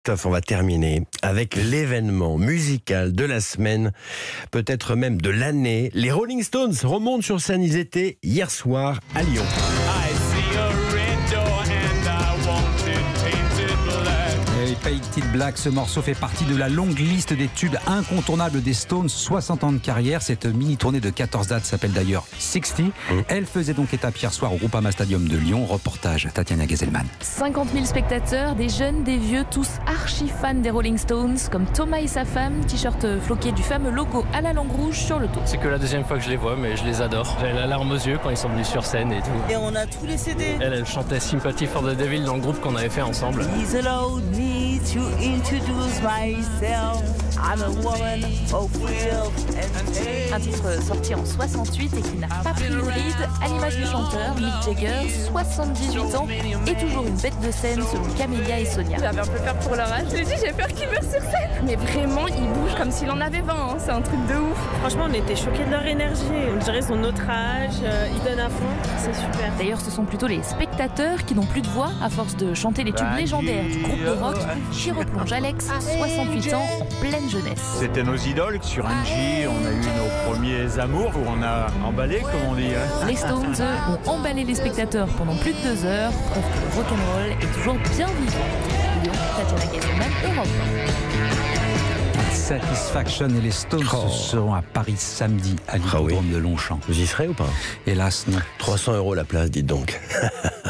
On va terminer avec l'événement musical de la semaine, peut-être même de l'année. Les Rolling Stones remontent sur scène. Ils étaient hier soir à Lyon. Painted Black, ce morceau fait partie de la longue liste des tubes incontournables des Stones, 60 ans de carrière. Cette mini-tournée de 14 dates s'appelle d'ailleurs 60. Elle faisait donc étape hier soir au Groupama Stadium de Lyon. Reportage Tatiana Gezelman. 50 000 spectateurs, des jeunes, des vieux, tous archi fans des Rolling Stones, comme Thomas et sa femme, t-shirt floqué du fameux logo à la langue rouge sur le dos. C'est que la deuxième fois que je les vois, mais je les adore. J'ai la larme aux yeux quand ils sont venus sur scène et tout. Et on a tous les CD. Elle chantait Sympathy for the Devil dans le groupe qu'on avait fait ensemble. Please allow me to introduce myself. I'm a woman of will and pain. Un titre sorti en 68 et qui n'a pas pris le lead, à l'image du chanteur Mick Jagger, 78 ans, et toujours une bête de scène selon Camélia et Sonia. J'avais un peu peur pour leur âge. Je lui ai dit, j'ai peur qu'il meure sur scène. Mais vraiment, il bouge comme s'il en avait 20. Hein. C'est un truc de ouf. Franchement, on était choqués de leur énergie. On dirait qu'ils ont notre âge, ils donnent à fond. C'est super. D'ailleurs, ce sont plutôt les spectateurs qui n'ont plus de voix à force de chanter les tubes légendaires du groupe de rock qui replonge Alex, 68 ans, en pleine jeunesse. C'était nos idoles. Sur Angie, on a eu nos premiers amours où on a emballé, comme on dit. Les Stones, eux, ont emballé les spectateurs pendant plus de 2 heures, preuve que le rock'n'roll est toujours bien vivant. Lyon, Tatiana Gezelman, Europe. Satisfaction et les Stones seront à Paris samedi à l'hippodrome de Longchamp. Vous y serez ou pas? Hélas, non. 300 € la place, dites donc.